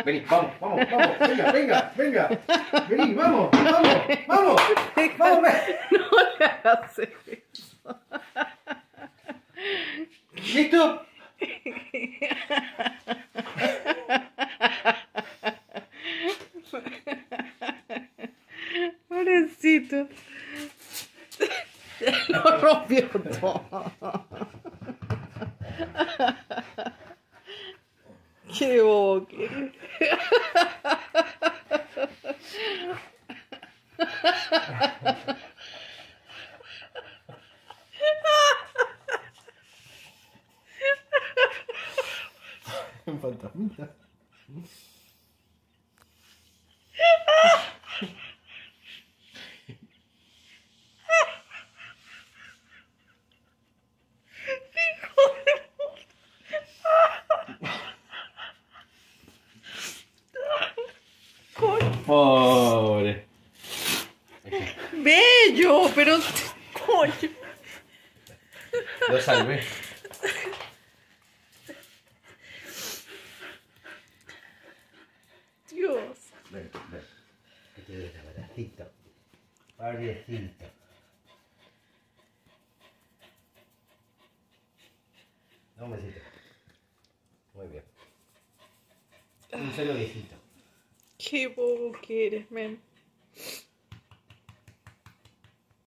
vení, vamos, venga. Vení, vamos. No le hagas eso. ¿Listo? Pobrecito. Lo rompió todo. Qué bobo que eres. Un fantasmita. Pobre. Bello, pero coño. Lo salvé. Dios. Ven. Que te doy un abracito. Pobrecito. Un besito. Muy bien. Un solo besito. Qué bobo que eres, men.